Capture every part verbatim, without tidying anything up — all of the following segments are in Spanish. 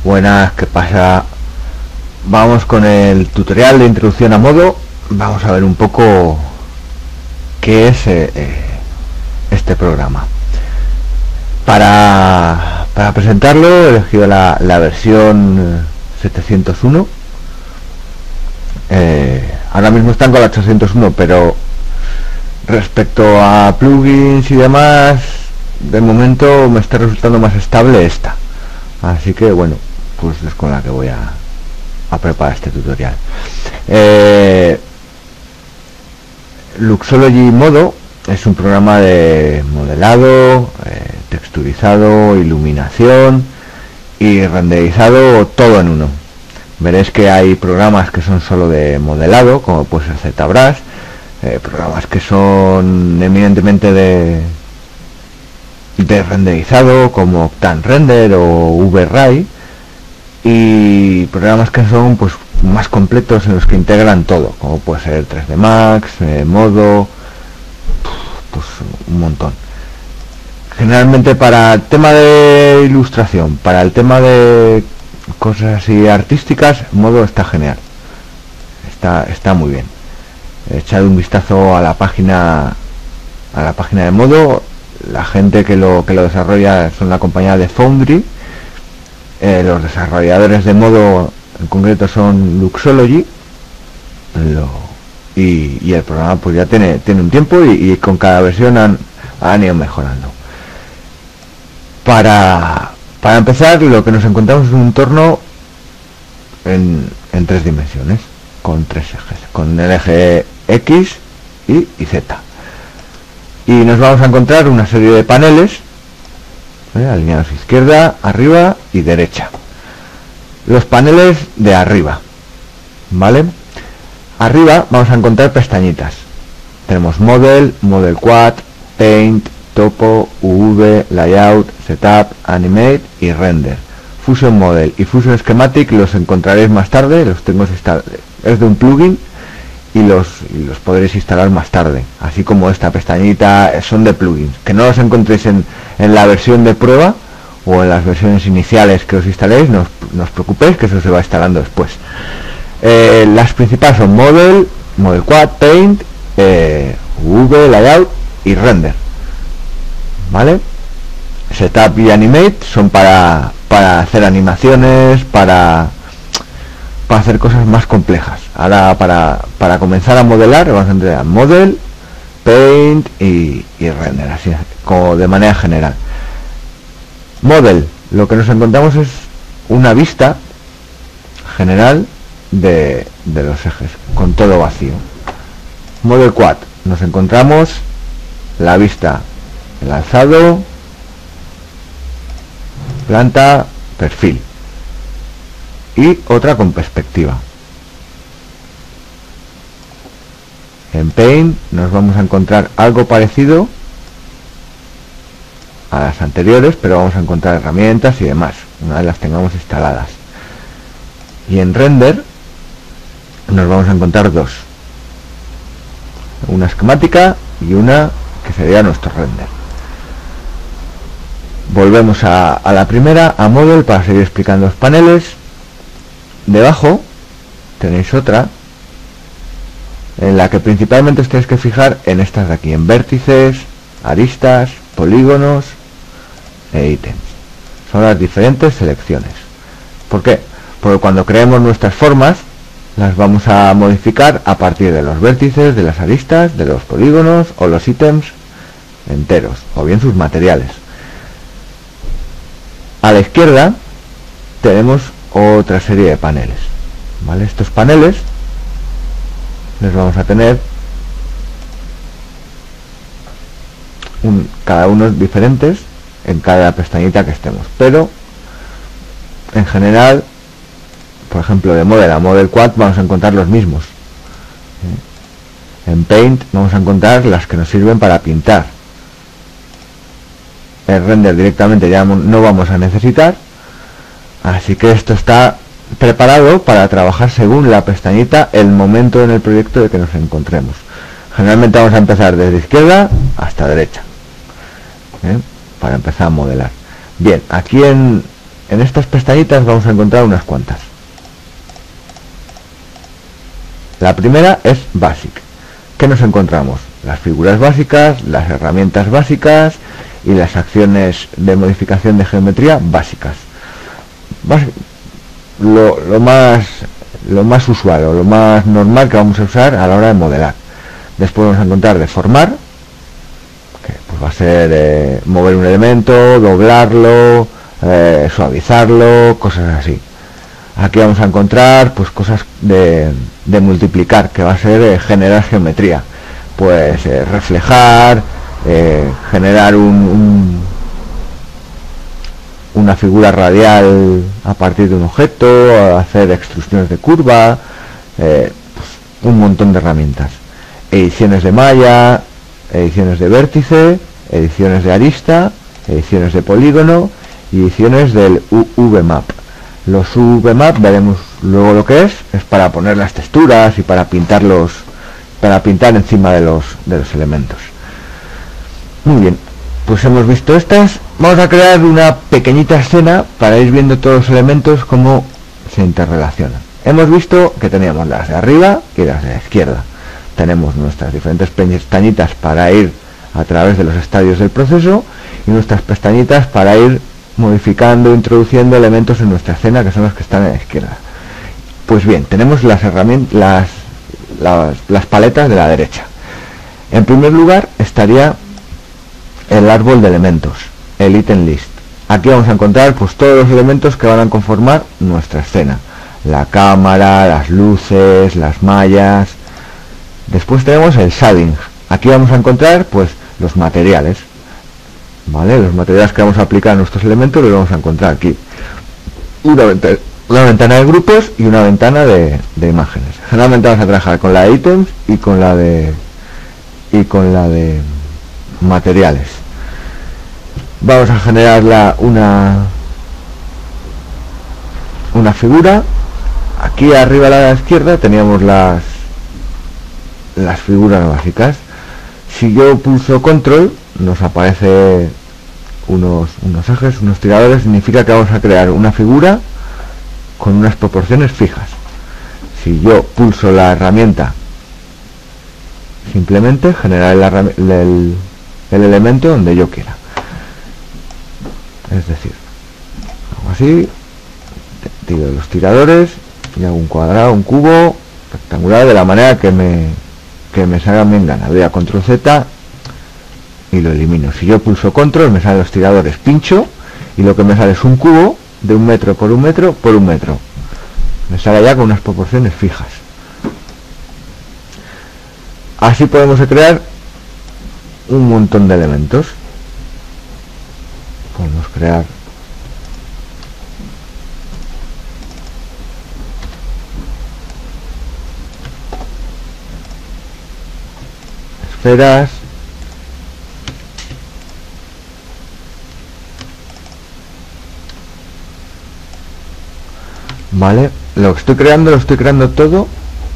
Buenas, ¿qué pasa? Vamos con el tutorial de introducción a Modo. Vamos a ver un poco qué es eh, este programa. Para, para presentarlo he elegido la, la versión setecientos uno. Eh, ahora mismo están con la ochocientos uno, pero respecto a plugins y demás, de momento me está resultando más estable esta. Así que bueno, pues es con la que voy a, a preparar este tutorial. eh, Luxology Modo es un programa de modelado, eh, texturizado, iluminación y renderizado, todo en uno. Veréis que hay programas que son solo de modelado, como puede ser ZBrush, eh, programas que son eminentemente de de renderizado, como Octane Render o V-Ray, y programas que son pues más completos, en los que integran todo, como puede ser tres D Max, eh, Modo, pues un montón. Generalmente para el tema de ilustración, para el tema de cosas así artísticas, Modo está genial, está está muy bien. He echado un vistazo a la página a la página de Modo. La gente que lo que lo desarrolla son la compañía de Foundry. Eh, los desarrolladores de Modo en concreto son Luxology. Lo, y, y el programa pues ya tiene tiene un tiempo, y, y con cada versión han, han ido mejorando. Para, para empezar, lo que nos encontramos es un entorno en, en tres dimensiones, con tres ejes, con el eje X, Y y Z. Y nos vamos a encontrar una serie de paneles, ¿eh?, alineados izquierda, arriba y derecha. Los paneles de arriba, ¿vale? Arriba vamos a encontrar pestañitas. Tenemos Model, Model Quad, Paint, Topo, U V, Layout, Setup, Animate y Render. Fusion Model y Fusion Schematic los encontraréis más tarde, los tengo instalados, es de un plugin, y los, y los podréis instalar más tarde, así como esta pestañita, son de plugins. Que no los encontréis en, en la versión de prueba o en las versiones iniciales que os instaléis, no os, no os preocupéis, que eso se va instalando después. Eh, las principales son Model, Model Quad, Paint, eh, U V, Layout y Render, ¿vale? Setup y Animate son para, para hacer animaciones, para... para hacer cosas más complejas. Ahora para, para comenzar a modelar vamos a entrar a Model, Paint y, y Render, así como de manera general. Model, lo que nos encontramos es una vista general de, de los ejes, con todo vacío. Model Quad, nos encontramos la vista, el alzado, planta, perfil, y otra con perspectiva. En Paint nos vamos a encontrar algo parecido a las anteriores, pero vamos a encontrar herramientas y demás una vez las tengamos instaladas. Y en Render nos vamos a encontrar dos, una esquemática y una que sería nuestro render. Volvemos a, a la primera, a Model, para seguir explicando los paneles. Debajo tenéis otra en la que principalmente os tenéis que fijar en estas de aquí, en vértices, aristas, polígonos e ítems. Son las diferentes selecciones. ¿Por qué? Porque cuando creemos nuestras formas las vamos a modificar a partir de los vértices, de las aristas, de los polígonos o los ítems enteros, o bien sus materiales. A la izquierda tenemos otra serie de paneles, ¿vale? Estos paneles les vamos a tener un, cada uno diferentes en cada pestañita que estemos, pero en general, por ejemplo, de Model a Model Quad vamos a encontrar los mismos. En Paint vamos a encontrar las que nos sirven para pintar. El Render directamente ya no vamos a necesitar. Así que esto está preparado para trabajar según la pestañita, el momento en el proyecto de que nos encontremos. Generalmente vamos a empezar desde izquierda hasta derecha, ¿eh?, para empezar a modelar. Bien, aquí en, en estas pestañitas vamos a encontrar unas cuantas. La primera es Basic. ¿Qué nos encontramos? Las figuras básicas, las herramientas básicas y las acciones de modificación de geometría básicas. Bas- lo, lo más lo más usual o lo más normal que vamos a usar a la hora de modelar. Después vamos a encontrar deformar, que pues va a ser eh, mover un elemento, doblarlo, eh, suavizarlo, cosas así. Aquí vamos a encontrar pues cosas de, de multiplicar, que va a ser eh, generar geometría, pues eh, reflejar, eh, generar un, un, una figura radial a partir de un objeto, hacer extrusiones de curva, eh, pues, un montón de herramientas. Ediciones de malla, ediciones de vértice, ediciones de arista, ediciones de polígono y ediciones del U V map. Los U V map veremos luego lo que es, es para poner las texturas y para pintarlos, para pintar encima de los de los elementos. Muy bien, pues hemos visto estas. Vamos a crear una pequeñita escena para ir viendo todos los elementos cómo se interrelacionan. Hemos visto que teníamos las de arriba y las de la izquierda. Tenemos nuestras diferentes pestañitas para ir a través de los estadios del proceso y nuestras pestañitas para ir modificando, introduciendo elementos en nuestra escena, que son los que están a la izquierda. Pues bien, tenemos las herramientas, las, las, las paletas de la derecha. En primer lugar estaría el árbol de elementos, el item list. Aquí vamos a encontrar pues todos los elementos que van a conformar nuestra escena: la cámara, las luces, las mallas. Después tenemos el shading. Aquí vamos a encontrar pues los materiales, vale, los materiales que vamos a aplicar a nuestros elementos los vamos a encontrar aquí. Una ventana, una ventana de grupos y una ventana de, de imágenes. Generalmente vamos a trabajar con la de ítems y con la de y con la de materiales. Vamos a generar la, una una figura. Aquí arriba a la izquierda teníamos las las figuras básicas. Si yo pulso control nos aparece unos, unos ejes, unos tiradores. Significa que vamos a crear una figura con unas proporciones fijas. Si yo pulso la herramienta, simplemente generar el, el, el elemento donde yo quiera. Es decir, hago así, tiro los tiradores y hago un cuadrado, un cubo rectangular de la manera que me que me salga bien gana. Doy a control Z y lo elimino. Si yo pulso control me salen los tiradores, pincho y lo que me sale es un cubo de un metro por un metro por un metro. Me sale ya con unas proporciones fijas. Así podemos crear un montón de elementos. Podemos crear esferas, vale. Lo que estoy creando lo estoy creando todo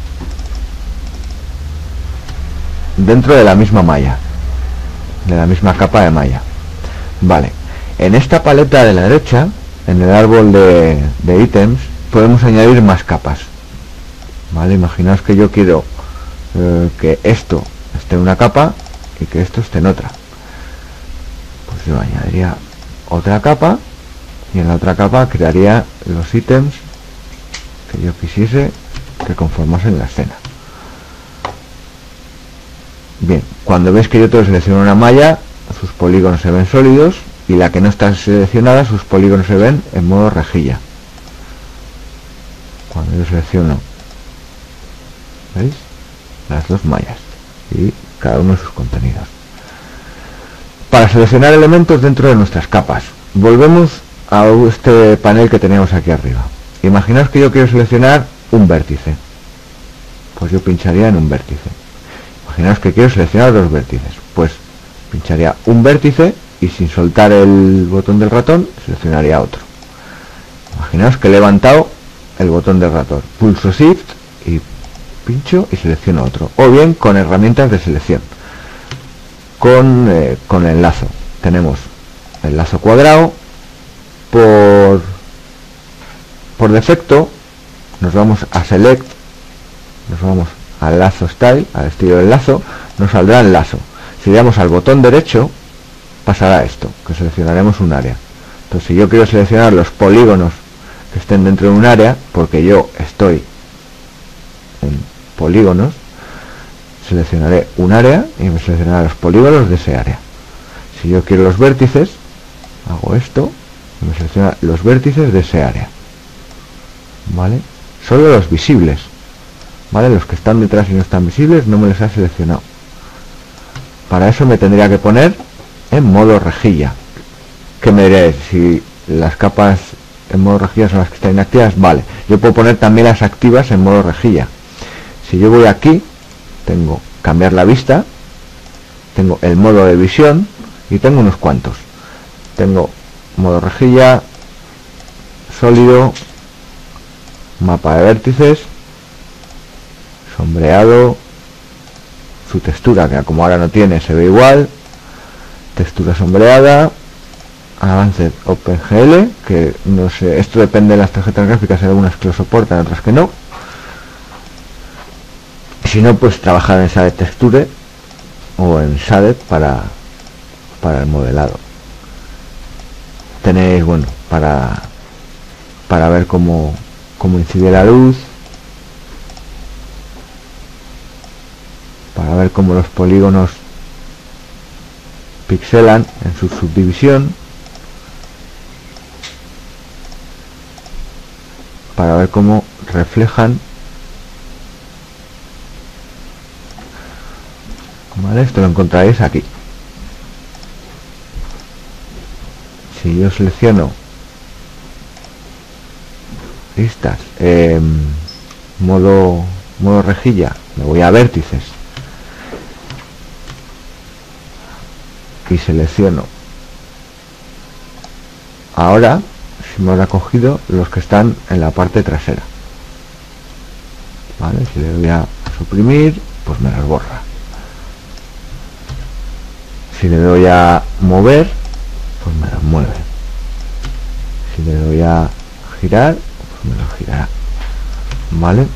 dentro de la misma malla, de la misma capa de malla, vale. En esta paleta de la derecha, en el árbol de, de ítems, podemos añadir más capas, vale. Imaginaos que yo quiero eh, que esto esté en una capa y que esto esté en otra. Pues yo añadiría otra capa y en la otra capa crearía los ítems que yo quisiese que conformasen la escena. Bien, cuando ves que yo todo selecciono una malla, sus polígonos se ven sólidos, y la que no está seleccionada, sus polígonos se ven en modo rejilla. Cuando yo selecciono, ¿veis?, las dos mallas y cada uno de sus contenidos. Para seleccionar elementos dentro de nuestras capas, volvemos a este panel que teníamos aquí arriba. Imaginaos que yo quiero seleccionar un vértice, pues yo pincharía en un vértice. Imaginaos que quiero seleccionar dos vértices, pues pincharía un vértice y sin soltar el botón del ratón seleccionaría otro. Imaginaos que he levantado el botón del ratón, pulso Shift y pincho y selecciono otro, o bien con herramientas de selección, con, eh, con el lazo. Tenemos el lazo cuadrado por por defecto nos vamos a select, nos vamos al lazo style, al estilo del lazo, nos saldrá el lazo. Si le damos al botón derecho pasará esto, que seleccionaremos un área. Entonces si yo quiero seleccionar los polígonos que estén dentro de un área, porque yo estoy en polígonos, seleccionaré un área y me seleccionará los polígonos de ese área. Si yo quiero los vértices, hago esto y me selecciona los vértices de ese área, ¿vale? Solo los visibles, ¿vale? Los que están detrás y no están visibles no me los ha seleccionado. Para eso me tendría que poner en modo rejilla. ¿Qué me diréis? Si las capas en modo rejilla son las que están inactivas, vale. Yo puedo poner también las activas en modo rejilla. Si yo voy aquí, tengo cambiar la vista, tengo el modo de visión y tengo unos cuantos. Tengo modo rejilla, sólido, mapa de vértices, sombreado, su textura, que como ahora no tiene se ve igual, textura sombreada, avance OpenGL, que no sé, esto depende de las tarjetas gráficas, hay algunas que lo soportan, otras que no. Si no, pues trabajar en Shaded Texture o en Shaded para para el modelado. Tenéis, bueno, para para ver cómo cómo incide la luz, para ver cómo los polígonos pixelan en su subdivisión, para ver cómo reflejan, ¿vale? Esto lo encontraréis aquí. Si yo selecciono listas, eh, modo modo rejilla, me voy a vértices y selecciono ahora, si me habrá cogido los que están en la parte trasera, vale. Si le doy a suprimir, pues me las borra. Si le doy a mover, pues me las mueve. Si le doy a girar, pues me las girará, vale.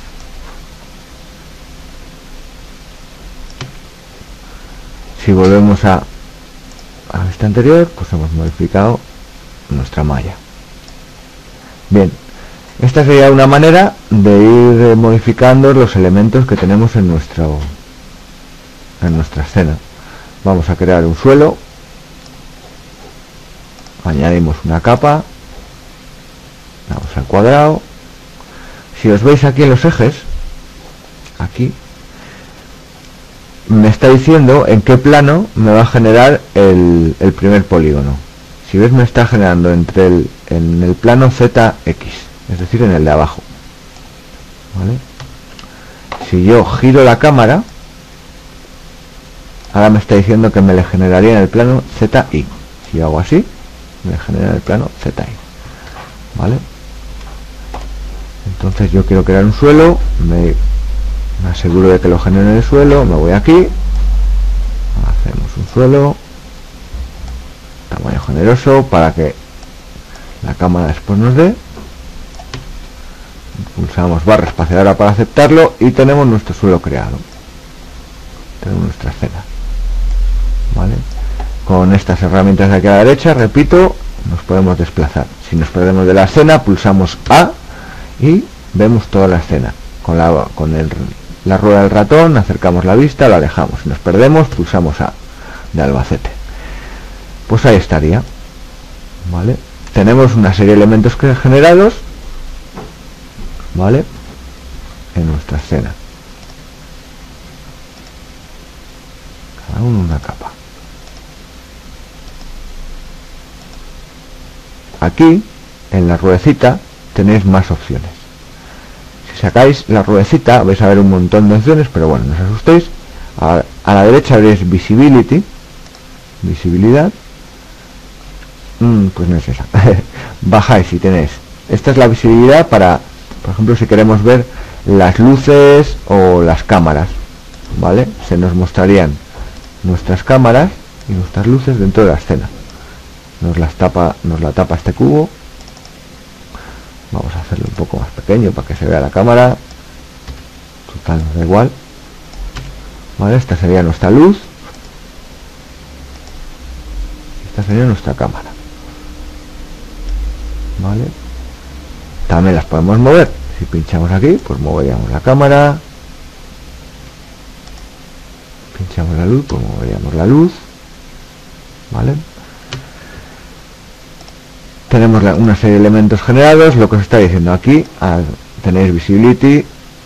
Si volvemos a a la vista anterior, pues hemos modificado nuestra malla. Bien, esta sería una manera de ir modificando los elementos que tenemos en nuestro en nuestra escena. Vamos a crear un suelo, añadimos una capa, vamos al cuadrado. Si os veis aquí en los ejes, aquí me está diciendo en qué plano me va a generar el, el primer polígono. Si ves, me está generando entre el en el plano Z X, es decir, en el de abajo, ¿vale? Si yo giro la cámara, ahora me está diciendo que me le generaría en el plano Z Y. Si hago así, me genera en el plano Z Y, ¿vale? Entonces yo quiero crear un suelo, me me aseguro de que lo genere en el suelo, me voy aquí, hacemos un suelo, tamaño generoso para que la cámara después nos dé, pulsamos barra espaciadora para aceptarlo y tenemos nuestro suelo creado, tenemos nuestra escena, ¿vale? Con estas herramientas de aquí a la derecha, repito, nos podemos desplazar. Si nos perdemos de la escena, pulsamos A y vemos toda la escena. Con la con el la rueda del ratón acercamos la vista, la alejamos. Si nos perdemos, pulsamos A de Albacete. Pues ahí estaría, ¿vale? Tenemos una serie de elementos que generados, ¿vale? En nuestra escena, cada uno una capa. Aquí en la ruedecita tenéis más opciones. Si sacáis la ruedecita vais a ver un montón de opciones, pero bueno, no os asustéis. A, a la derecha veréis visibility, visibilidad, mm, pues no es esa. Bajáis y tenéis, esta es la visibilidad para, por ejemplo, si queremos ver las luces o las cámaras, ¿vale? Se nos mostrarían nuestras cámaras y nuestras luces dentro de la escena. Nos las tapa, nos la tapa este cubo, Vamos a hacerlo un poco más pequeño para que se vea la cámara. Total, nos da igual. Vale, esta sería nuestra luz. Esta sería nuestra cámara. Vale. También las podemos mover. Si pinchamos aquí, pues moveríamos la cámara. Pinchamos la luz, pues moveríamos la luz. Vale. Tenemos la, una serie de elementos generados. Lo que os está diciendo aquí, al tener visibility,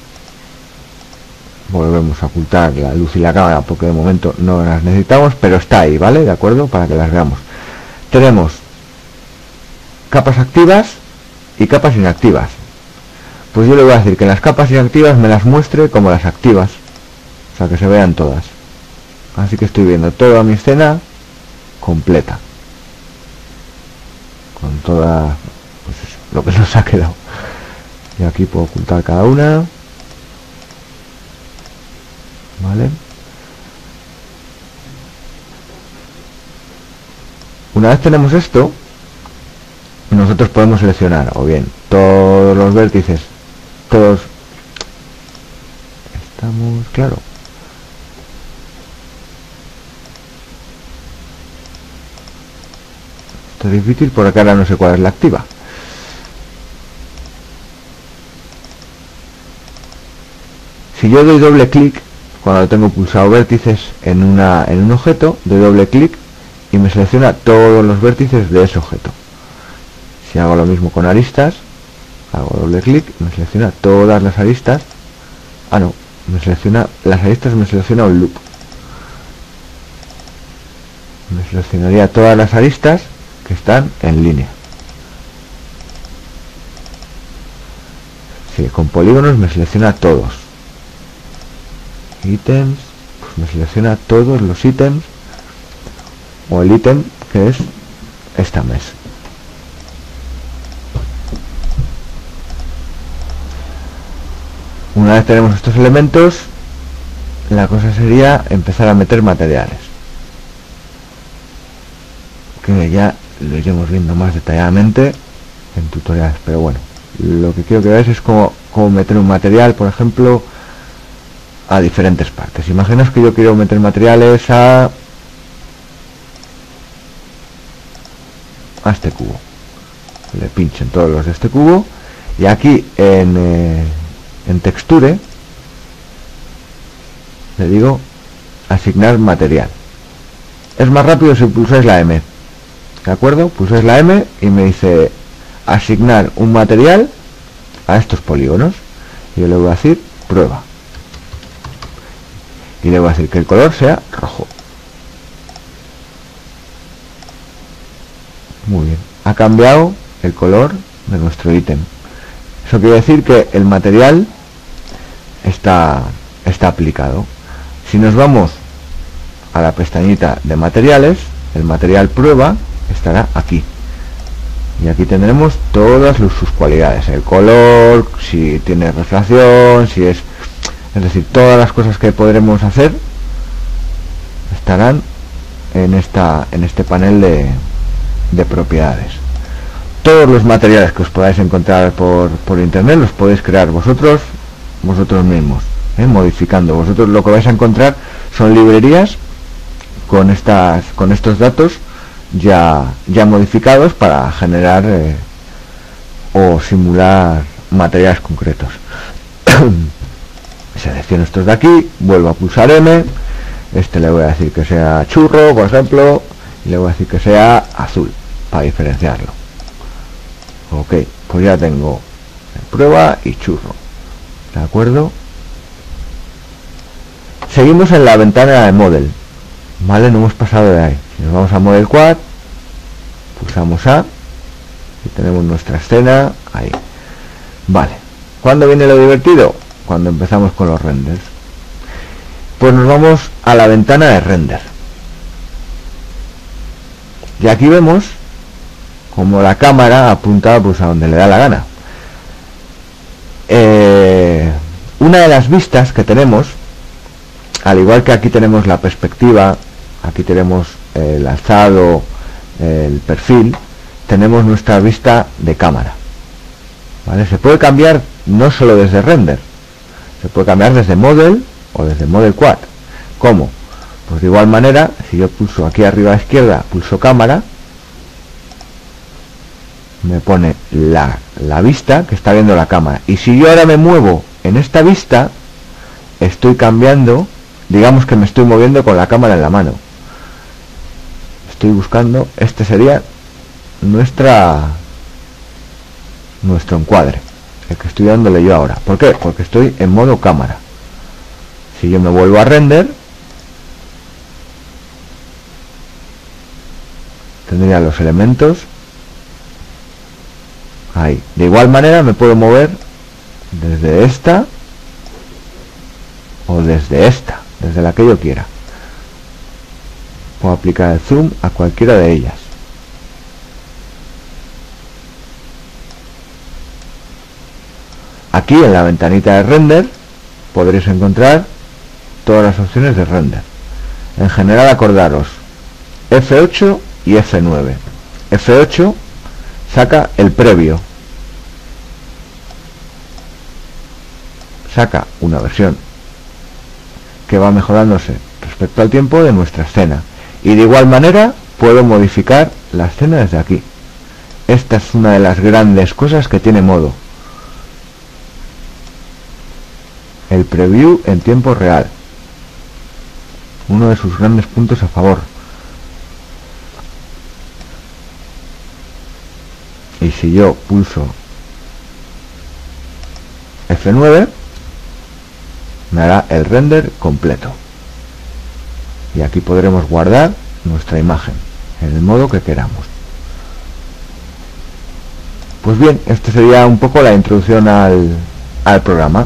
volvemos a ocultar la luz y la cámara porque de momento no las necesitamos, pero está ahí, ¿vale? De acuerdo, para que las veamos. Tenemos capas activas y capas inactivas. Pues yo le voy a decir que las capas inactivas me las muestre como las activas, o sea, que se vean todas. Así que estoy viendo toda mi escena completa, con toda, pues eso, lo que nos ha quedado. Y aquí puedo ocultar cada una. Vale. Una vez tenemos esto, nosotros podemos seleccionar o bien todos los vértices, todos. Estamos, claro. Esto es difícil porque ahora no sé cuál es la activa. Si yo doy doble clic, cuando tengo pulsado vértices en una en un objeto, doy doble clic y me selecciona todos los vértices de ese objeto. Si hago lo mismo con aristas, hago doble clic y me selecciona todas las aristas. Ah, no, me selecciona las aristas, me selecciona un loop. Me seleccionaría todas las aristas que están en línea. Si con polígonos me selecciona todos. Ítems, pues me selecciona todos los ítems, o el ítem que es esta mesa. Una vez tenemos estos elementos, la cosa sería empezar a meter materiales, que ya lo iremos viendo más detalladamente en tutoriales, pero bueno, lo que quiero que veáis es cómo, cómo meter un material, por ejemplo, a diferentes partes. Imaginaos que yo quiero meter materiales a a este cubo. Le pincho en todos los de este cubo y aquí en, eh, en texture le digo asignar material. Es más rápido si pulsáis la M, ¿de acuerdo? Pulsáis la M y me dice asignar un material a estos polígonos. Yo le voy a decir prueba y le voy a decir que el color sea rojo. Muy bien, ha cambiado el color de nuestro ítem. Eso quiere decir que el material está, está aplicado. Si nos vamos a la pestañita de materiales, el material prueba estará aquí. Y aquí tendremos todas sus cualidades, el color, si tiene refracción, si es... Es decir, todas las cosas que podremos hacer estarán en, esta, en este panel de, de propiedades. Todos los materiales que os podáis encontrar por, por internet los podéis crear vosotros, vosotros mismos, ¿eh? Modificando. Vosotros lo que vais a encontrar son librerías con estas, con estos datos ya, ya modificados para generar eh, o simular materiales concretos. Selecciono estos de aquí, vuelvo a pulsar M, este le voy a decir que sea churro, por ejemplo, y le voy a decir que sea azul, para diferenciarlo. Ok, pues ya tengo prueba y churro, ¿de acuerdo? Seguimos en la ventana de Model, ¿vale? No hemos pasado de ahí. Si nos vamos a Model Quad, pulsamos A, y tenemos nuestra escena ahí. Vale, ¿cuándo viene lo divertido? Cuando empezamos con los renders. Pues nos vamos a la ventana de render y aquí vemos como la cámara apunta pues a donde le da la gana. Eh, una de las vistas que tenemos, al igual que aquí tenemos la perspectiva, aquí tenemos el alzado, el perfil, tenemos nuestra vista de cámara. ¿vale? Se puede cambiar no solo desde render, se puede cambiar desde model o desde model quad. ¿Cómo? Pues de igual manera, si yo pulso aquí arriba a la izquierda, pulso cámara, me pone la, la vista que está viendo la cámara. Y si yo ahora me muevo en esta vista, estoy cambiando, digamos que me estoy moviendo con la cámara en la mano. Estoy buscando, este sería nuestra nuestro encuadre, el que estoy dándole yo ahora. ¿Por qué? Porque estoy en modo cámara. Si yo me vuelvo a render, tendría los elementos ahí. De igual manera me puedo mover desde esta o desde esta, desde la que yo quiera. Puedo aplicar el zoom a cualquiera de ellas. Aquí en la ventanita de render podréis encontrar todas las opciones de render. En general, acordaros F ocho y F nueve. F ocho saca el previo, saca una versión que va mejorándose respecto al tiempo de nuestra escena, y de igual manera puedo modificar la escena desde aquí. Esta es una de las grandes cosas que tiene modo, el preview en tiempo real, uno de sus grandes puntos a favor. Y si yo pulso F nueve, me hará el render completo, y aquí podremos guardar nuestra imagen en el modo que queramos. Pues bien, esta sería un poco la introducción al, al programa.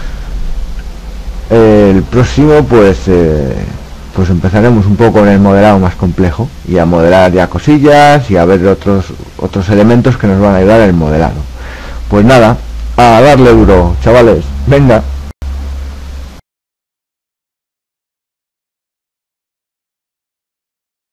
El próximo pues eh, pues empezaremos un poco con el modelado más complejo, y a modelar ya cosillas y a ver otros otros elementos que nos van a ayudar en el modelado. Pues nada, a darle duro, chavales, venga.